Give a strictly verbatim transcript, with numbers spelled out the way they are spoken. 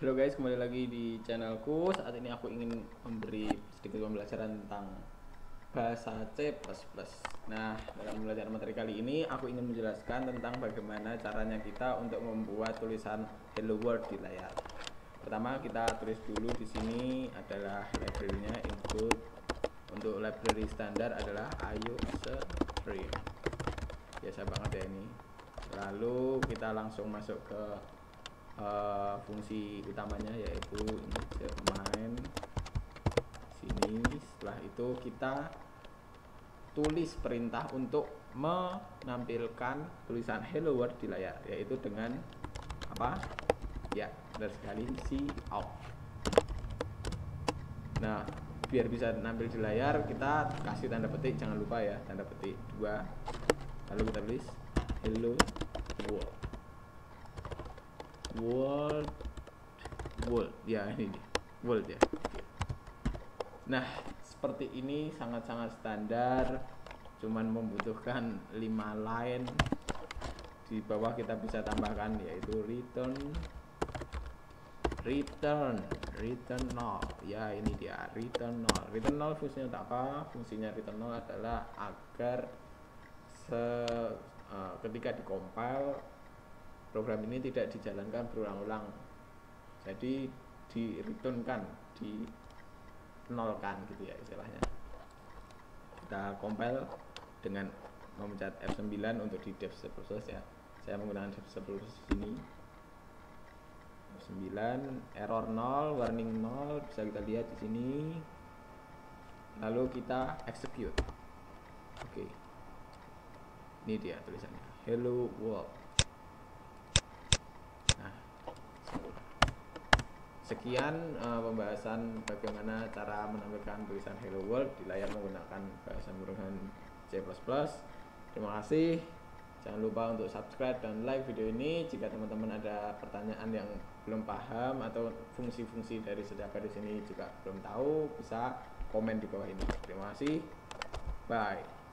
Halo guys, kembali lagi di channelku. Saat ini aku ingin memberi sedikit pembelajaran tentang bahasa C plus plus. Nah, dalam pembelajaran materi kali ini aku ingin menjelaskan tentang bagaimana caranya kita untuk membuat tulisan Hello World di layar. Pertama, kita tulis dulu di sini adalah library-nya, include. Untuk library standar adalah iostream. Biasa banget ya ini. Lalu kita langsung masuk ke Uh, fungsi utamanya, yaitu integer main sini. Setelah itu kita tulis perintah untuk menampilkan tulisan hello world di layar, yaitu dengan apa ya, benar sekali, cout. Nah, biar bisa nampil di layar kita kasih tanda petik, jangan lupa ya, tanda petik dua, lalu kita tulis hello world. World, world, ya ini nih, world ya. Nah, seperti ini sangat-sangat standar, cuman membutuhkan lima line. Di bawah kita bisa tambahkan, yaitu return, return, return null. Ya ini dia, return null. Return null fungsinya tak apa? Fungsinya return null adalah agar se, uh, ketika dikompil program ini tidak dijalankan berulang-ulang, jadi di returnkan, di nolkan gitu ya istilahnya. Kita compile dengan memencet F sembilan untuk di dev C plus plus ya. Saya menggunakan dev C plus plus ini. F sembilan, error nol, warning nol, bisa kita lihat di sini. Lalu kita execute. Oke. Ini dia tulisannya, hello world. Sekian uh, pembahasan bagaimana cara menampilkan tulisan Hello World di layar menggunakan bahasa pemrograman C plus plus. Terima kasih. Jangan lupa untuk subscribe dan like video ini. Jika teman-teman ada pertanyaan yang belum paham atau fungsi-fungsi dari setiap garis ini juga belum tahu, bisa komen di bawah ini. Terima kasih. Bye.